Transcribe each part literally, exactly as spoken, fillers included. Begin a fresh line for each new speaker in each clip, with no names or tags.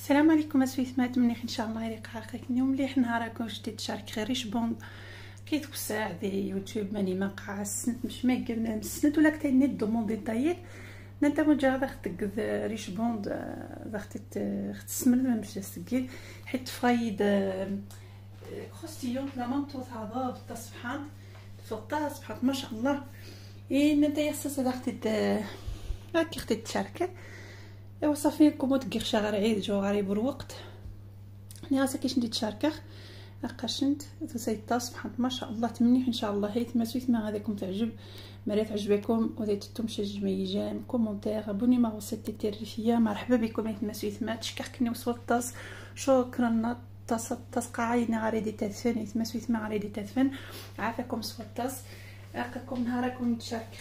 السلام عليكم اسويتمات منيح ان شاء الله يريق عاقلكم مليح نهاركم جديد شارك خير ريش بوند كيتوسع دي يوتيوب ماني ما قاع السنت مش ما قبنا السنت ولا كتاني دوموندي دايت نتا مجا داخت ريش بوند داخت تسمل ما مش سكيل حيت فايد كروستيون لا مامتو تاع التصفحات فطا صبحات ما شاء الله اي نتا ياسس داخت هاكي اختي تشارك ايوا صافي كومو تكيخ غير عيد جو غاري بالوقت ني راسا كيش ندير تشاركه لقاشنت تسيطا سبحان ما شاء الله تمنيح ان شاء الله هيت ما سويت ما غاديكم تعجب مريت عجبكم وديتكم شي جميجان كومونتير ابوني ما وصلتي الترفيه مرحبا بكم هيت ما سويت ما تشكركني وصلت الطاس شكرا طاس طاس قاعدين غاري دي تدفن هيت ما سويت ما غاري دي تدفن عافاكم صوت الطاس اقاكم نهاركم تشارك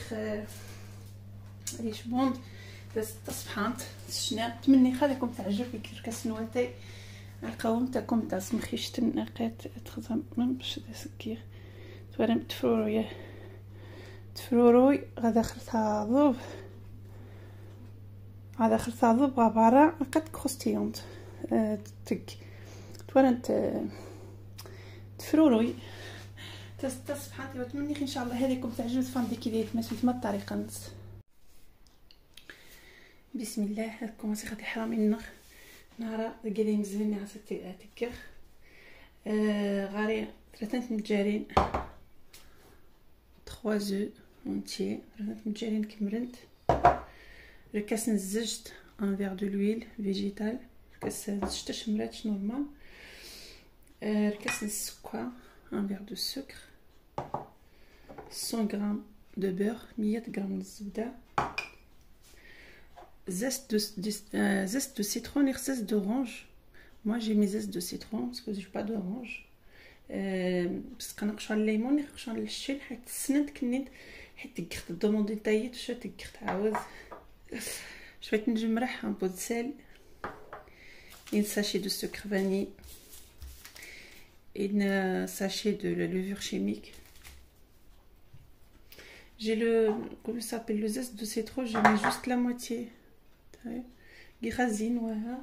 ريش بوند بس تصفحات شنا تمني خالكم تعجب كيف كسنواتي القوم تاكم داس مخيشتن اقات تخزم من باش تسكير تورم تفروروي تفروروي غادا خرطها ضوب غادا خرطها ضوب عبارة قد كروستيونت أه تك تورنت تفروروي تس تصفحات وتمني ان شاء الله هذيكم تعجب فاندي كي دايت ما سميت ما الطريقه نص بسم الله هاكم سي غادي حرامي النخ نهار قاعدين مزيانين عسى تكر آه غاري ثلاثه متجارين ثلاثة زو اونتي ثلاثه متجارين كمرنت ركاس نزجت ان فيغ دو لويل فيجيتال ركاس زجت شمرات نورمال آه ركاس السكر ان فيغ دو سكر مية غرام دو بور مية غرام الزبده zeste de, de euh, zeste de citron et zeste d'orange. Moi j'ai mes zestes de citron parce que j'ai pas d'orange. parce que نقشر الليمون نقشر الشيل حيت السنت كنيت حيت تقخت دوموندي طايت شو تقخت عاود شويه نجمرح ان بو de sel une sachet de sucre vanille une sachet de la levure chimique. J'ai le comment ça s'appelle le zeste de citron, j'ai mis juste la moitié. Grazine, voilà.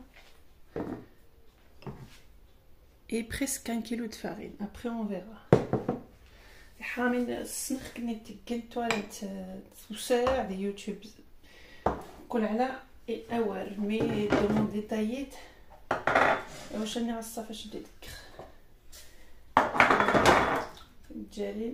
Et presque un kilo de farine. Après, on verra. حامين السنخ كنت كنت تواليت توسع على يوتيوب كل على اوار مي دومون ديتاييت واش راني غصه فاش ديك الجليل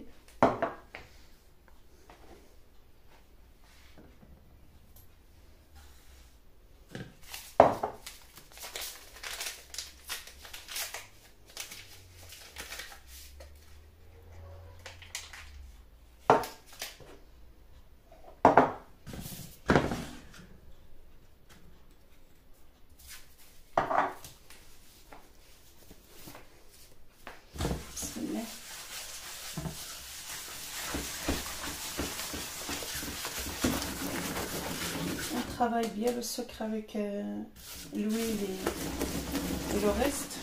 travaille bien le sucre avec euh, l'huile et, et le reste.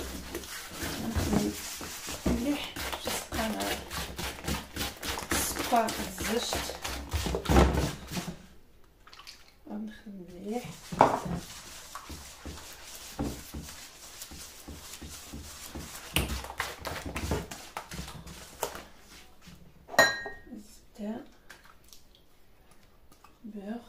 مليح جسقا السكر الزجت غنخدم مليح الزبدة بور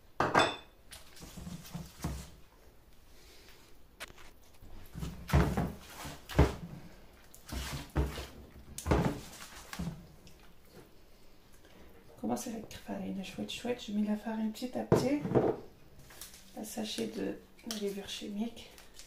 commence avec la farine chouette chouette je mets la farine petit à petit un sachet de levure chimique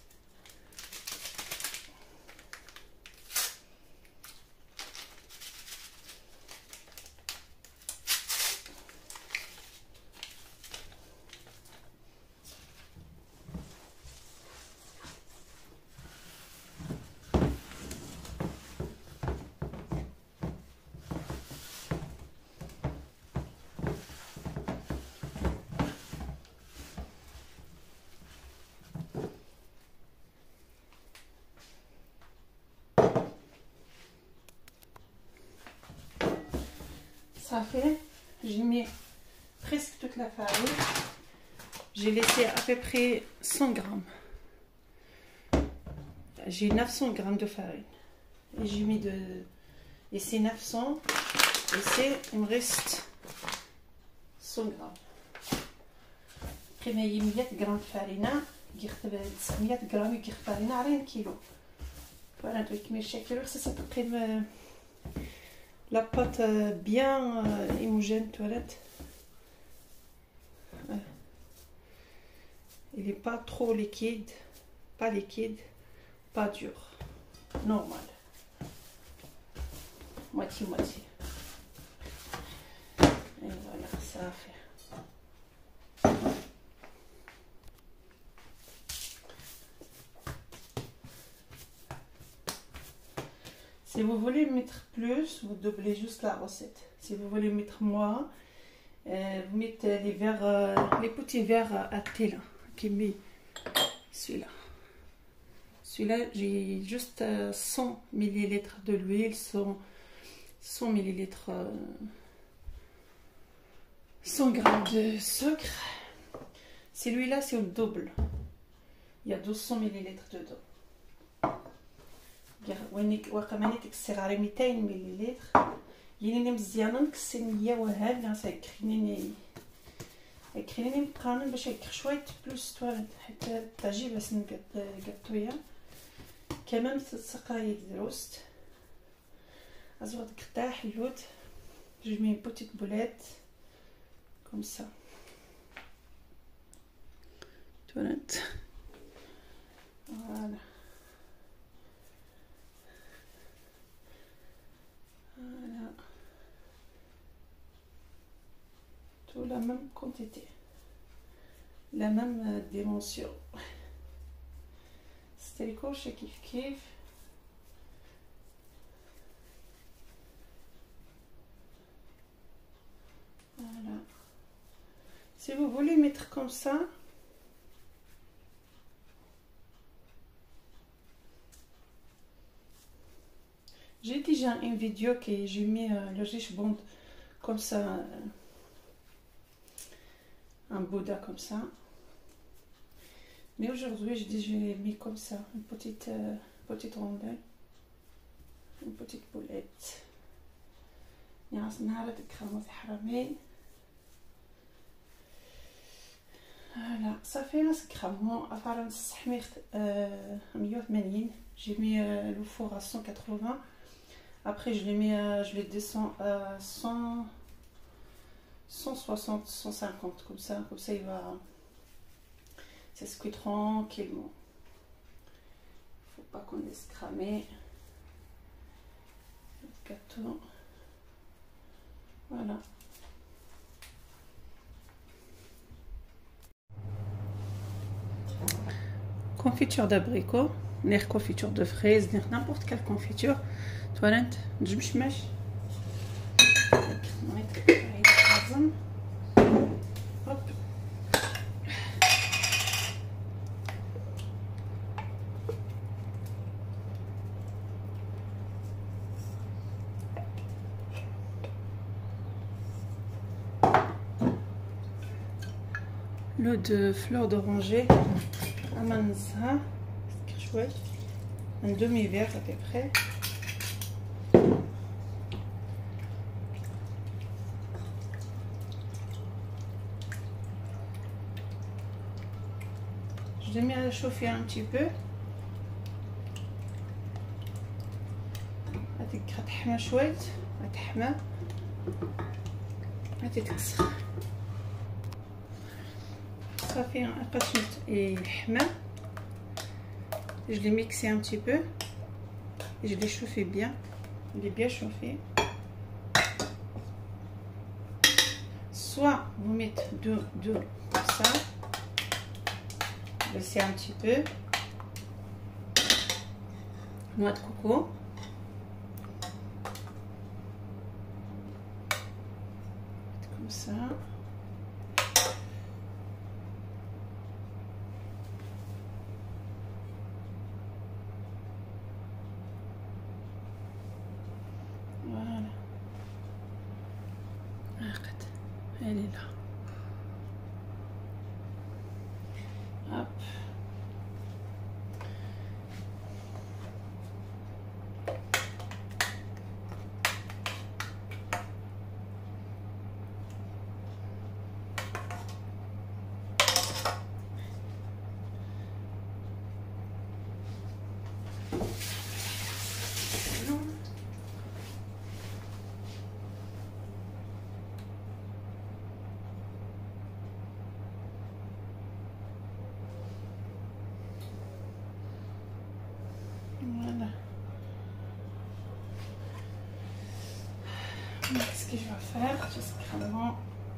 ça fait j'ai mis presque toute la farine. J'ai laissé à peu près cent grammes. j'ai neuf cents grammes de farine. Et j'ai mis de... Et c'est neuf cents. Et c'est... Il me reste cent grammes. قيمة هي مية غرام فرينة كيخدم تسعمية غرام كيخ فرينة على كيلو. Voilà, donc mes chèques, ça ça prime la pâte bien euh, homogène toilette. Ouais. Il n'est pas trop liquide, pas liquide, pas dur, normal. Moitié moitié. Et voilà, ça a fait. Si vous voulez mettre plus, vous doublez juste la recette. Si vous voulez mettre moins, euh, vous mettez les verres, euh, les petits verres à thé là, qui met celui-là. Celui-là, j'ai juste euh, cent millilitres de l'huile, cent millilitres, euh, cent grammes de sucre. Celui-là, c'est au double. Il y a deux cents millilitres dedans. وينك وقماني تكسر على ميتين مليلتر يعني مزيانه نكسر مية وهاد ساكريني كريني مقارنه باش يكر شويه بلوس تواليت حتى طاجي باش نقطويا كمان تسقاي دروست ازود قطع حلوت جو مي بوتيت بولات كوم سا تواليت فوالا. Voilà, tout la même quantité, la même euh, dimension. C'était le coche kif kif. Voilà. Si vous voulez mettre comme ça, j'ai déjà une vidéo que j'ai mis euh, le riche bond comme ça, euh, un Bouddha comme ça. Mais aujourd'hui, je dis je l'ai mis comme ça, une petite, euh, petite rondelle, une petite boulette. Voilà, ça fait un scramon à faire un sahmir مية وثمانين. J'ai mis euh, le four à cent quatre-vingts. Après, je l'ai mis, euh, je les descends à cent, cent soixante, cent cinquante, comme ça, comme ça il va, ça se cuit tranquillement. Faut pas qu'on laisse cramer le gâteau. Voilà. Confiture d'abricot, نير confiture de fraises, نير n'importe quelle confiture. توالنت نجم شماش هوب l'eau de fleur d'oranger امنزها شوي un demi-verre à peu près. Je l'ai mis à chauffer un petit peu. هذيك غتحمى شويه غتحمى غادي تكسر صافي قشمت يحمى. Je l'ai mixé un petit peu et je l'ai chauffé bien. Il est bien chauffé. Soit vous mettez deux, deux comme ça, laissez un petit peu, noix de coco, comme ça. Voilà. Arrête. Elle est là. Hop. Qu'est-ce que je vais faire discrètement?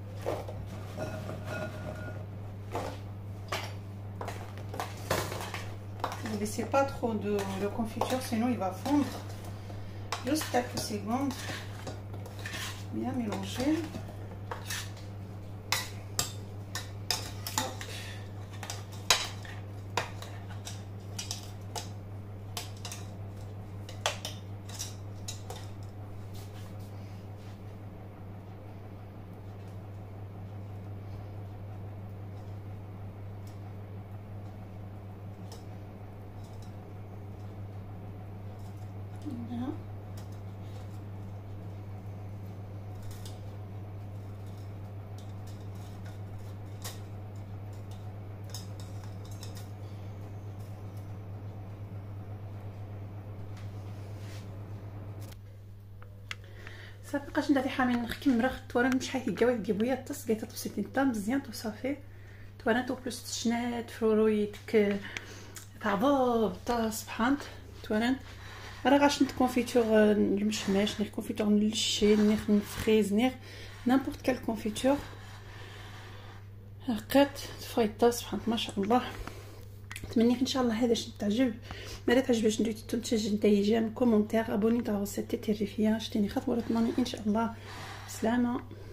Ne laissez pas trop de, de confiture, sinon il va fondre. Juste quelques secondes. Bien mélanger. Voilà. صافي بقيت ندير حامل نخكم راه توارن مش حيت الجواز جيبويا الطس قيت توصيتي نتا مزيان وصافي توارن تو بلوس تشنات فرورويتك تعبوب تا سبحان توارن راه غاش نت كونفيتور المشماش نير كونفيتور نلشي نير نفريز نير نيمبورط كال كونفيتور لقيت فايطه سبحان ما شاء الله. نتمنى ان شاء الله هذا الشيء تعجب. ما تعجبش ندير تنتج نتايج كومونتير ابوني تاع الريسيت الريفيه شتيني خطوه ثمانية ان شاء الله. سلامه.